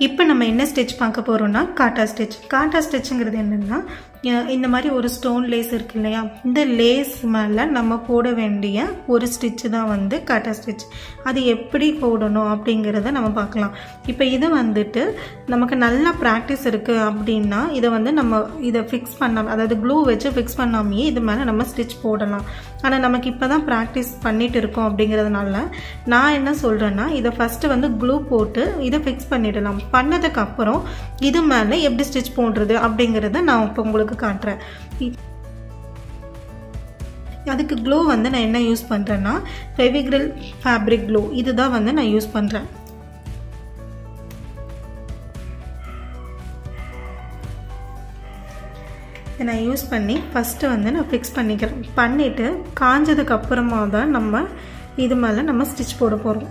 இப்போ நம்ம என்ன ஸ்டிச் பார்க்க போகிறோம்னா காட்டா ஸ்டிச். காட்டா ஸ்டிச்சுங்கிறது என்னென்னா, இந்த மாதிரி ஒரு ஸ்டோன் லேஸ் இருக்கு இல்லையா, இந்த லேஸ் மேலே நம்ம போட வேண்டிய ஒரு ஸ்டிச்சு தான் வந்து காட்டா ஸ்டிச். அது எப்படி போடணும் அப்படிங்கிறத நம்ம பார்க்கலாம். இப்போ இதை வந்துட்டு நமக்கு நல்லா ப்ராக்டிஸ் இருக்குது அப்படின்னா இதை ஃபிக்ஸ் பண்ண, அதாவது க்ளூ வச்சு ஃபிக்ஸ் பண்ணாமையே இது மேலே நம்ம ஸ்டிச் போடலாம். ஆனால் நமக்கு இப்போ தான் ப்ராக்டிஸ் பண்ணிட்டு இருக்கோம் அப்படிங்கிறதுனால நான் என்ன சொல்கிறேன்னா, இதை ஃபஸ்ட்டு வந்து க்ளூ போட்டு இதை ஃபிக்ஸ் பண்ணிடலாம். பண்ணதுக்கப்புறம் இது மேலே எப்படி ஸ்டிச் போடுறது அப்படிங்கிறத நான் இப்போ உங்களுக்கு காட்டுறேன். அதுக்கு க்ளூ வந்து நான் என்ன யூஸ் பண்ணுறேன்னா, ஃபெவிக்ரில் ஃபேப்ரிக் க்ளூ இதுதான் வந்து நான் யூஸ் பண்ணுறேன். இதை நான் யூஸ் பண்ணி ஃபஸ்ட்டு வந்து நான் ஃபிக்ஸ் பண்ணிக்கிறேன். பண்ணிவிட்டு காஞ்சதுக்கப்புறமா தான் நம்ம இது மேலே நம்ம ஸ்டிச் போட போகிறோம்.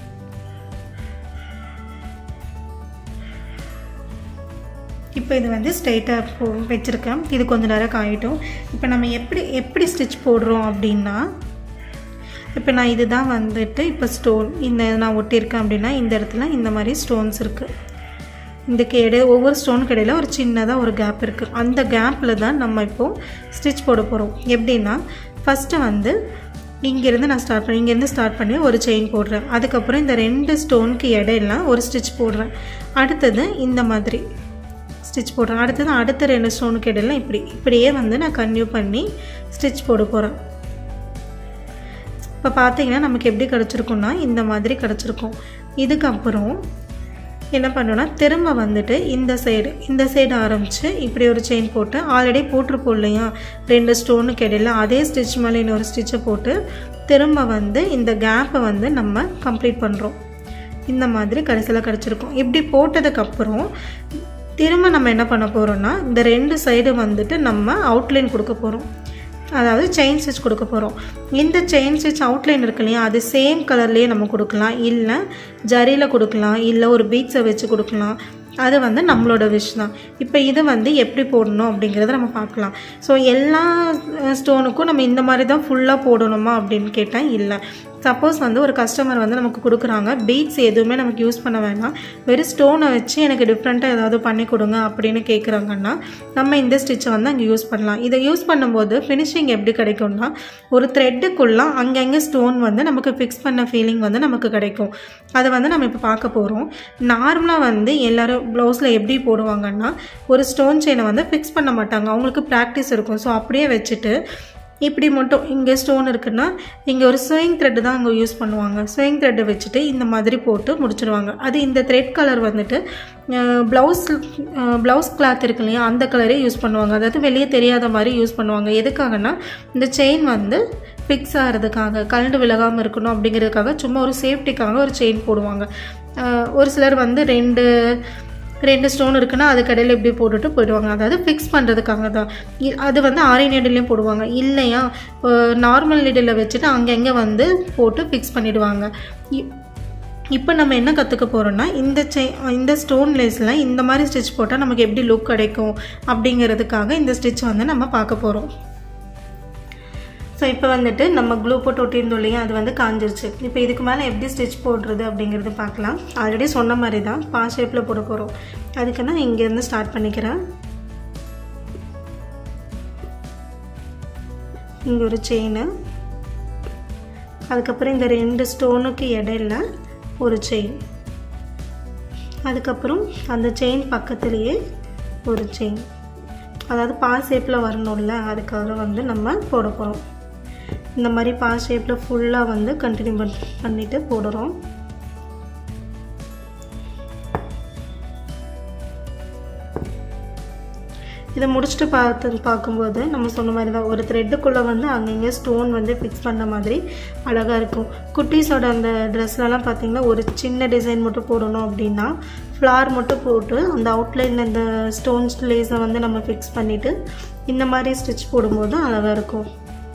இப்போ இது வந்து ஸ்ட்ரைட்டாக வச்சுருக்கேன். இது கொஞ்சம் நேரம் காயிட்டும். இப்போ நம்ம எப்படி ஸ்டிச் போடுறோம் அப்படின்னா, இப்போ நான் இதுதான் வந்துட்டு இப்போ ஸ்டோன் இந்த நான் ஒட்டியிருக்கேன் அப்படின்னா, இந்த இடத்துல இந்த மாதிரி ஸ்டோன்ஸ் இருக்குது. இந்த ஒவ்வொரு ஸ்டோனுக்கு இடையில ஒரு சின்னதாக ஒரு கேப் இருக்குது. அந்த கேப்பில் தான் நம்ம இப்போது ஸ்டிச் போட போகிறோம். எப்படின்னா, ஃபஸ்ட்டு வந்து இங்கேருந்து ஸ்டார்ட் பண்ணி ஒரு செயின் போடுறேன். அதுக்கப்புறம் இந்த 2 ஸ்டோனுக்கு இடையில ஒரு ஸ்டிச் போடுறேன். அடுத்தது இந்த மாதிரி ஸ்டிச் போடுறேன். அடுத்தது அடுத்த 2 ஸ்டோனுக்கு இடையில இப்படியே வந்து நான் கன்டினியூ பண்ணி ஸ்டிச் போட போகிறேன். இப்போ பார்த்தீங்கன்னா நமக்கு எப்படி கிடச்சிருக்குன்னா, இந்த மாதிரி கிடச்சிருக்கும். இதுக்கப்புறம் என்ன பண்ணோன்னா, திரும்ப வந்துட்டு இந்த சைடு ஆரம்பித்து இப்படி ஒரு செயின் போட்டு ஆல்ரெடி போட்டிருப்போம் இல்லையா 2 ஸ்டோனுக்கு இடையில, அதே ஸ்டிச் மேலே இன்னொரு ஸ்டிச்சை போட்டு திரும்ப வந்து இந்த கேப்பை வந்து நம்ம கம்ப்ளீட் பண்ணுறோம். இந்த மாதிரி கடைசியில் கிடச்சிருக்கும். இப்படி போட்டதுக்கப்புறம் திரும்ப நம்ம என்ன பண்ண போகிறோம்னா, இந்த 2 சைடு வந்துட்டு நம்ம அவுட்லைன் கொடுக்க போகிறோம். அதாவது செயின் ஸ்டிச் கொடுக்க போகிறோம். இந்த செயின் ஸ்டிச் அவுட்லைன் இருக்கு இல்லையா, அது சேம் கலர்லேயே நம்ம கொடுக்கலாம், இல்லை ஜரியில் கொடுக்கலாம், இல்லை ஒரு பீட்ஸை வச்சு கொடுக்கலாம். அது வந்து நம்மளோட விஷ் தான். இப்போ இது வந்து எப்படி போடணும் அப்படிங்கிறத நம்ம பார்க்கலாம். ஸோ எல்லா ஸ்டோனுக்கும் நம்ம இந்த மாதிரி தான் ஃபுல்லாக போடணுமா அப்படின்னு கேட்டால் இல்லை. சப்போஸ் வந்து ஒரு கஸ்டமர் வந்து நமக்கு கொடுக்குறாங்க, பீட்ஸ் எதுவுமே நமக்கு யூஸ் பண்ண வேணாம், வெறும் ஸ்டோனை வச்சு எனக்கு டிஃப்ரெண்ட்டாக ஏதாவது பண்ணி கொடுங்க அப்படின்னு கேட்குறாங்கன்னா நம்ம இந்த ஸ்டிச்சை வந்து அங்கே யூஸ் பண்ணலாம். இதை யூஸ் பண்ணும்போது ஃபினிஷிங் எப்படி கிடைக்கும்னா, ஒரு த்ரெட்டுக்குள்ளே அங்கங்கே ஸ்டோன் வந்து நமக்கு ஃபிக்ஸ் பண்ண ஃபீலிங் வந்து நமக்கு கிடைக்கும். அதை வந்து நம்ம இப்போ பார்க்க போகிறோம். நார்மலாக வந்து எல்லோரும் ப்ளவுஸில் எப்படி போடுவாங்கன்னா, ஒரு ஸ்டோன் செயினை வந்து ஃபிக்ஸ் பண்ண மாட்டாங்க, அவங்களுக்கு ப்ராக்டிஸ் இருக்கும். ஸோ அப்படியே வச்சுட்டு இப்படி மட்டும் இங்கே ஸ்டோன் இருக்குன்னா இங்கே ஒரு ஸ்விங் த்ரெட்டு தான் அங்கே யூஸ் பண்ணுவாங்க. ஸ்விங் த்ரெட்டை வச்சுட்டு இந்த மாதிரி போட்டு முடிச்சிடுவாங்க. அது இந்த த்ரெட் கலர் வந்துட்டு ப்ளவுஸ் கிளாத் இருக்கு இல்லையா, அந்த கலரே யூஸ் பண்ணுவாங்க. அதாவது வெளியே தெரியாத மாதிரி யூஸ் பண்ணுவாங்க. எதுக்காகனா, இந்த செயின் வந்து ஃபிக்ஸ் ஆகிறதுக்காக, கலண்டு விலகாமல் இருக்கணும் அப்படிங்கிறதுக்காக, சும்மா ஒரு சேஃப்டிக்காக ஒரு செயின் போடுவாங்க. ஒரு சிலர் வந்து 2 ஸ்டோன் இருக்குன்னா அது கடையில் இப்படி போட்டுட்டு போயிடுவாங்க. அதாவது ஃபிக்ஸ் பண்ணுறதுக்காக தான். அது வந்து ஆரி நீடிலையும் போடுவாங்க, இல்லையா நார்மல் நீடில் வச்சுட்டு அங்கங்கே வந்து போட்டு ஃபிக்ஸ் பண்ணிவிடுவாங்க. இப்போ நம்ம என்ன கற்றுக்க போகிறோம்னா, இந்த ஸ்டோன் லேஸில் இந்த மாதிரி ஸ்டிச் போட்டால் நமக்கு எப்படி லுக் கிடைக்கும் அப்படிங்கிறதுக்காக இந்த ஸ்டிச் வந்து நம்ம பார்க்க போகிறோம். ஸோ இப்போ வந்துட்டு நம்ம க்ளூ போட்டு ஒட்டியிருந்தோம் இல்லையா, அது வந்து காஞ்சிருச்சு. இப்போ இதுக்கு மேலே எப்படி ஸ்டிச் போடுறது அப்படிங்கிறது பார்க்கலாம். ஆல்ரெடி சொன்ன மாதிரி தான் பாஸ் ஷேப்பில் போட போகிறோம். அதுக்கு நான் இங்கேருந்து ஸ்டார்ட் பண்ணிக்கிறேன். இங்கே ஒரு செயின், அதுக்கப்புறம் இந்த 2 ஸ்டோனுக்கு இடையில ஒரு செயின், அதுக்கப்புறம் அந்த செயின் பக்கத்துலேயே ஒரு செயின். அதாவது பாஸ் ஷேப்பில் வரணும்ல, அதுக்காக வந்து நம்ம போட போகிறோம். இந்த மாதிரி பாஸ் ஷேப்பில் ஃபுல்லாக வந்து கண்டினியூ பண்ணிட்டு போடுறோம். இதை முடிச்சுட்டு பார்க்கும்போது நம்ம சொன்ன மாதிரி தான், ஒரு த்ரெட்டுக்குள்ளே வந்து அங்கங்கே ஸ்டோன் வந்து ஃபிக்ஸ் பண்ண மாதிரி அழகாக இருக்கும். குட்டீஸோட அந்த ட்ரெஸ்லலாம் பார்த்திங்கன்னா ஒரு சின்ன டிசைன் மட்டும் போடணும் அப்படின்னா ஃப்ளார் மட்டும் போட்டு அந்த அவுட்லைனில் இந்த ஸ்டோன்ஸ் லேஸை வந்து நம்ம ஃபிக்ஸ் பண்ணிவிட்டு இந்த மாதிரி ஸ்டிச் போடும்போது அழகாக இருக்கும்.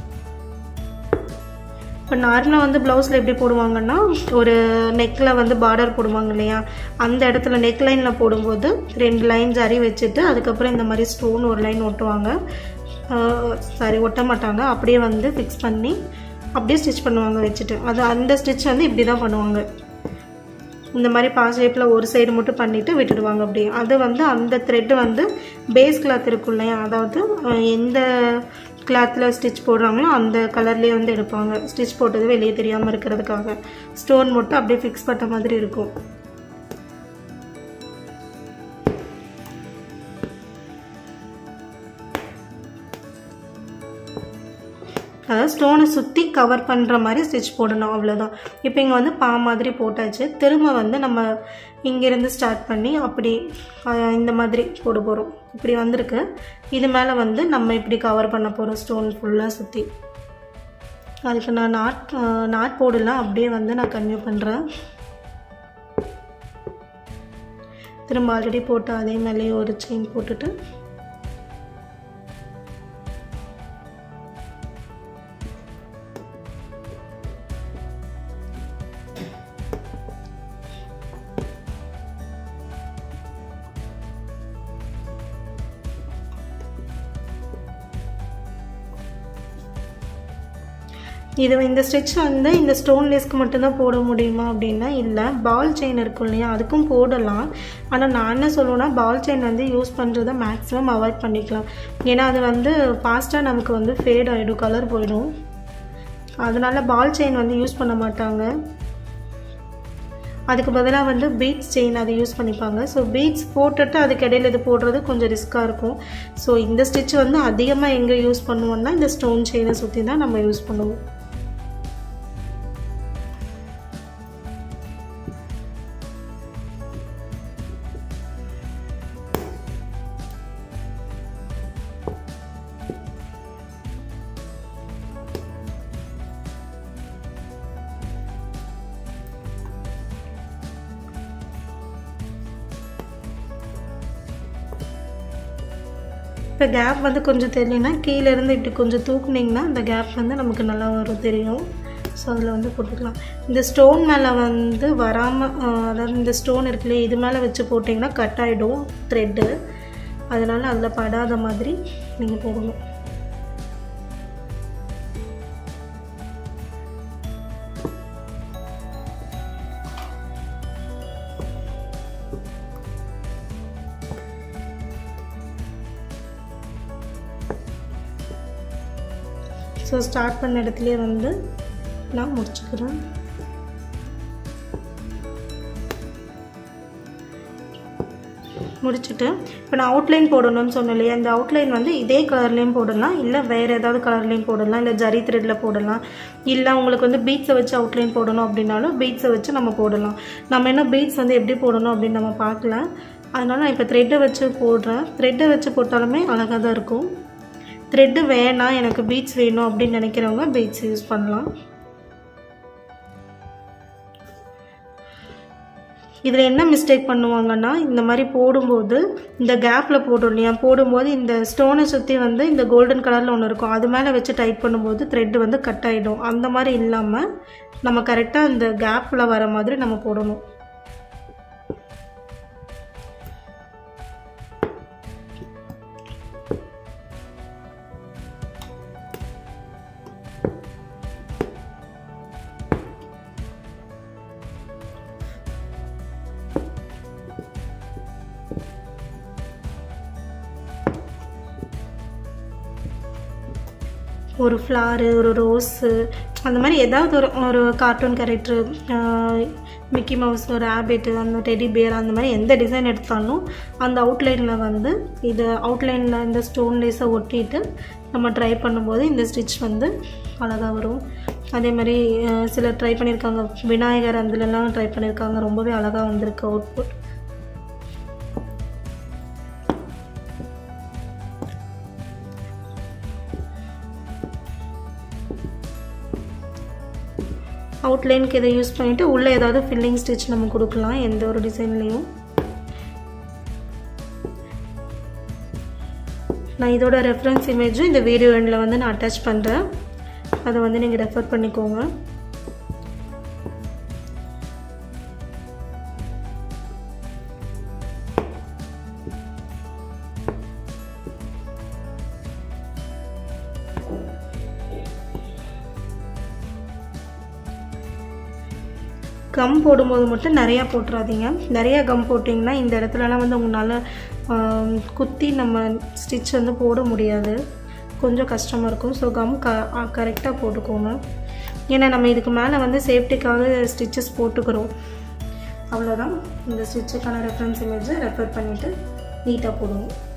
இப்போ நார்மலாக வந்து ப்ளவுஸில் எப்படி போடுவாங்கன்னா, ஒரு நெக்கில் வந்து பார்டர் போடுவாங்க இல்லையா, அந்த இடத்துல நெக் லைனில் போடும்போது 2 லைன் ஜரி வச்சுட்டு அதுக்கப்புறம் இந்த மாதிரி ஸ்டோன் ஒரு லைன் ஒட்டுவாங்க. ஒட்ட மாட்டாங்க, அப்படியே வந்து ஃபிக்ஸ் பண்ணி அப்படியே ஸ்டிச் பண்ணுவாங்க வச்சுட்டு. அது அந்த ஸ்டிச் வந்து இப்படி தான் பண்ணுவாங்க. இந்த மாதிரி பா ஷேப்பில் ஒரு சைடு மட்டும் பண்ணிவிட்டு விட்டுடுவாங்க அப்படி. அது வந்து அந்த த்ரெட்டு வந்து பேஸ் கிளாத் இருக்கும் இல்லையா, அதாவது எந்த கிளாத்தில் ஸ்டிச் போடுறாங்களோ அந்த கலர்லேயே வந்து எடுப்பாங்க. ஸ்டிச் போட்டது வெளியே தெரியாமல் இருக்கிறதுக்காக ஸ்டோன் மட்டும் அப்படியே ஃபிக்ஸ் பண்ண மாதிரி இருக்கும். அதாவது ஸ்டோனை சுற்றி கவர் பண்ணுற மாதிரி ஸ்டிச் போடணும், அவ்வளோதான். இப்போ இங்கே வந்து பா மாதிரி போட்டாச்சு. திரும்ப வந்து நம்ம இங்கேருந்து ஸ்டார்ட் பண்ணி அப்படி இந்த மாதிரி போட போகிறோம். இப்படி வந்திருக்கு. இது மேலே வந்து நம்ம இப்படி கவர் பண்ண போகிறோம் ஸ்டோன் ஃபுல்லாக சுற்றி. அதுக்கு நான் நாட் போடலாம், அப்படியே வந்து நான் கன்டினியூ பண்ணுறேன். திரும்ப ஆல்ரெடி போட்டு அதே மேலேயே ஒரு செயின் போட்டுட்டு இந்த ஸ்டிச் வந்து இந்த ஸ்டோன் லேஸ்க்கு மட்டும்தான் போட முடியுமா அப்படின்னா இல்லை. பால் செயின் இருக்கும் இல்லையா, அதுக்கும் போடலாம். ஆனால் நான் என்ன சொல்லுவேன்னா, பால் செயின் வந்து யூஸ் பண்ணுறதை மேக்ஸிமம் அவாய்ட் பண்ணிக்கலாம். ஏன்னா அது வந்து ஃபாஸ்ட்டாக நமக்கு வந்து ஃபேட் ஆகிடும், கலர் போயிடும். அதனால பால் செயின் வந்து யூஸ் பண்ண மாட்டாங்க. அதுக்கு பதிலாக வந்து பீட்ஸ் செயின் அதை யூஸ் பண்ணிப்பாங்க. ஸோ பீட்ஸ் போட்டுட்டு அதுக்கு இடையில இது போடுறது கொஞ்சம் ரிஸ்க்காக இருக்கும். ஸோ இந்த ஸ்டிச் வந்து அதிகமாக எங்கே யூஸ் பண்ணுவோம்னா இந்த ஸ்டோன் செயினை சுற்றி தான் நம்ம யூஸ் பண்ணுவோம். இப்போ கேப் வந்து கொஞ்சம் தெரியலனா கீழேருந்து இப்படி கொஞ்சம் தூக்குனிங்கன்னா அந்த கேப் வந்து நமக்கு நல்லா வரும், தெரியும். ஸோ அதில் வந்து போட்டுக்கலாம். இந்த ஸ்டோன் மேலே வந்து வராமல், அதாவது இந்த ஸ்டோன் இருக்குல்லையே இது மேலே வச்சு போட்டிங்கன்னா கட் ஆகிடும் த்ரெட்டு. அதனால் அதில் படாத மாதிரி நீங்கள் போடணும். ஸோ ஸ்டார்ட் பண்ண இடத்துலையே வந்து நான் முடிச்சுக்கிறேன். முடிச்சுட்டு இப்போ நான் அவுட்லைன் போடணும்னு சொன்னேன் இல்லையா, இந்த அவுட்லைன் வந்து இதே கலர்லேயும் போடலாம், இல்லை வேறு ஏதாவது கலர்லேயும் போடலாம், இல்லை ஜரி த்ரெட்டில் போடலாம். இல்லை உங்களுக்கு வந்து பீட்ஸை வச்சு அவுட்லைன் போடணும் அப்படின்னாலும் பீட்ஸை வச்சு நம்ம போடலாம். நம்ம என்ன பீட்ஸ் வந்து எப்படி போடணும் அப்படின்னு நம்ம பார்க்கல. அதனால் நான் இப்போ த்ரெட்டை வச்சு போடுறேன். த்ரெட்டை வச்சு போட்டாலுமே அழகாக தான் இருக்கும். த்ரெட்டு வேணாம், எனக்கு பீட்ஸ் வேணும் அப்படின்னு நினைக்கிறவங்க பீட்ஸ் யூஸ் பண்ணலாம். இதில் என்ன மிஸ்டேக் பண்ணுவாங்கன்னா, இந்த மாதிரி போடும்போது இந்த கேப்பில் போடுறோம் இல்லையா, போடும்போது இந்த ஸ்டோனை சுற்றி வந்து இந்த கோல்டன் கலரில் ஒன்று இருக்கும், அது மேலே வச்சு டைட் பண்ணும்போது த்ரெட்டு வந்து கட் ஆகிடும். அந்த மாதிரி இல்லாமல் நம்ம கரெக்டாக இந்த கேப்பில் வர மாதிரி நம்ம போடணும். ஒரு ஃப்ளாரு, ஒரு ரோஸு, அந்த மாதிரி ஏதாவது ஒரு கார்ட்டூன் கேரக்டர், மிக்கி மவுஸ், ஒரு ரேபிட், அந்த டெடி பியர், அந்த மாதிரி எந்த டிசைன் எடுத்தாலும் அந்த அவுட்லைனில் வந்து இது அவுட்லைனில் இந்த ஸ்டோன் லேஸை ஒட்டிட்டு நம்ம ட்ரை பண்ணும்போது இந்த ஸ்டிச் வந்து அழகாக வரும். அதே மாதிரி சிலர் ட்ரை பண்ணியிருக்காங்க, விநாயகர் அதுலலாம் ட்ரை பண்ணியிருக்காங்க, ரொம்பவே அழகாக வந்திருக்கு அவுட்புட். அவுட்லைனுக்கு இதை யூஸ் பண்ணிவிட்டு உள்ளே ஏதாவது ஃபில்லிங் ஸ்டிச் நம்ம கொடுக்கலாம் எந்த ஒரு டிசைன்லேயும். நான் இதோட ரெஃபரன்ஸ் இமேஜும் இந்த வீடியோ எண்டில் வந்து நான் அட்டாச் பண்ணுறேன், அதை வந்து நீங்கள் ரெஃபர் பண்ணிக்கோங்க. கம் போடும்போது மட்டும் நிறையா போட்டுறாதீங்க. நிறையா கம் போட்டிங்கன்னா இந்த இடத்துலலாம் வந்து உங்களால் குத்தி நம்ம ஸ்டிச் வந்து போட முடியாது, கொஞ்சம் கஷ்டமாக இருக்கும். ஸோ கம் கரெக்டாக போட்டுக்கோங்க. ஏன்னா நம்ம இதுக்கு மேலே வந்து சேஃப்டிக்காக ஸ்டிச்சஸ் போட்டுக்கிறோம். அவ்வளோதான். இந்த ஸ்டிச்சுக்கான ரெஃபரன்ஸ் இமேஜை ரெஃபர் பண்ணிவிட்டு நீட்டாக போடுவோம்.